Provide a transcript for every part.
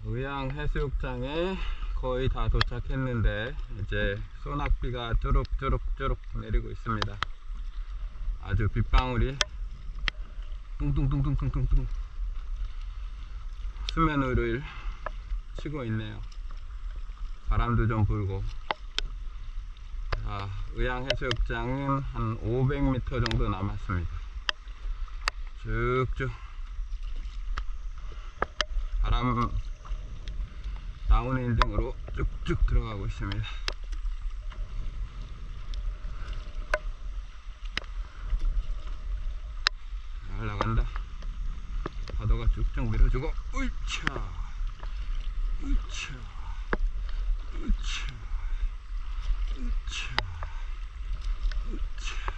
의양해수욕장에 거의 다 도착했는데 이제 소낙비가 쭈룩쭈룩쭈룩 내리고 있습니다. 아주 빗방울이 뚱뚱뚱뚱뚱뚱 수면 위를 치고 있네요. 바람도 좀 불고. 자, 의양해수욕장은 한 500m 정도 남았습니다. 쭉쭉 바람 다운힐딩으로 쭉쭉 들어가고 있습니다. 잘 나간다. 파도가 쭉쭉 밀어주고, 으차 으차 으차 으차 으차.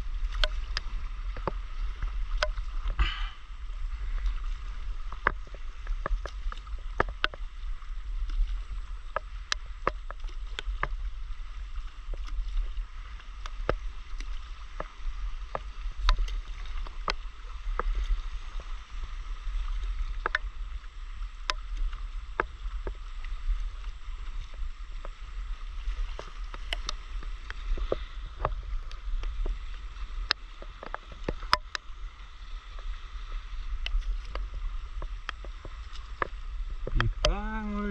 빗방울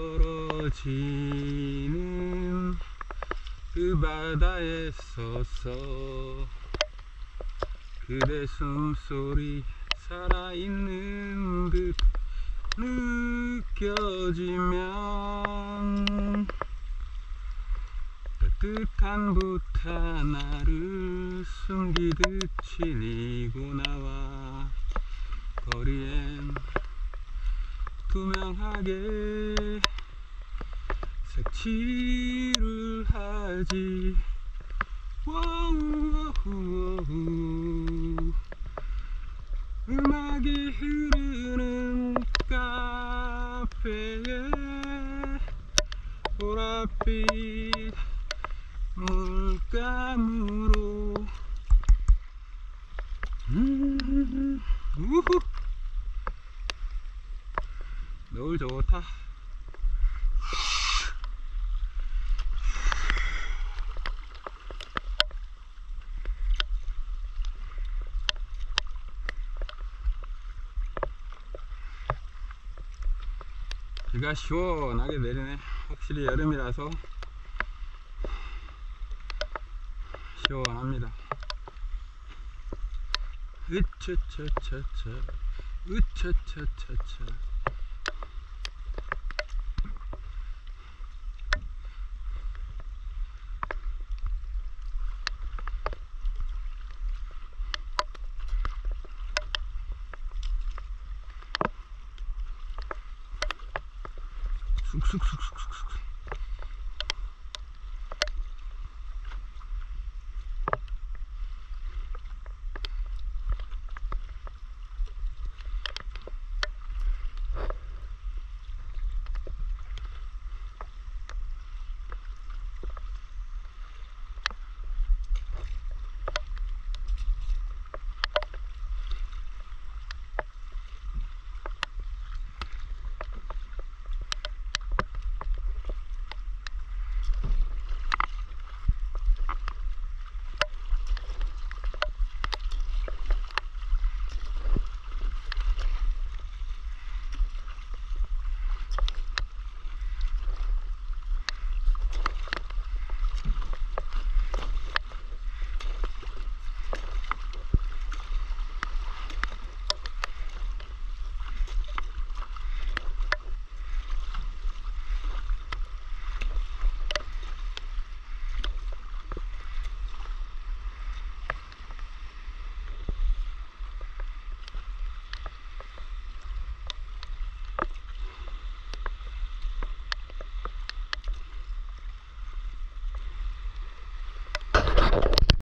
떨어지는 그 바다에 서서 그대 숨소리 살아있는 듯 느껴지면 따뜻한 붓 하나를 숨기듯 지니고 나와 거리엔 투명하게 색칠을 하지. 와우와우. 음악이 흐르는 카페에 보랏빛 물감으로 우후. 노을 좋다. 비가 시원하게 내리네. 확실히 여름이라서 시원합니다. 으차차차차 으차차차차. 쑥쑥쑥쑥쑥쑥.